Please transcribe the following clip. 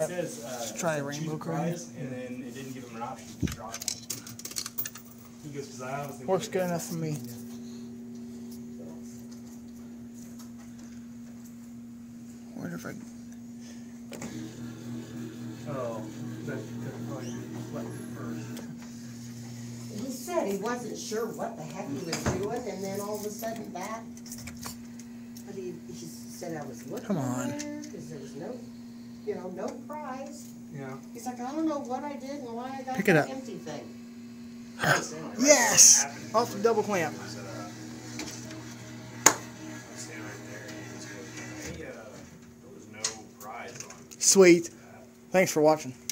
It says, Let's try a rainbow prize, and then it didn't give him an option to drop one. He goes, because I was Works good enough for me. Where if I? Oh, that's probably what first. He said he wasn't sure what the heck he was doing, and then all of a sudden that. But he said I was looking. Come on. Because there was no, no prize. Yeah. He's like, I don't know what I did and why I got Pick it that up. empty thing. Yes! Off the double clamp. Sweet. Thanks for watching.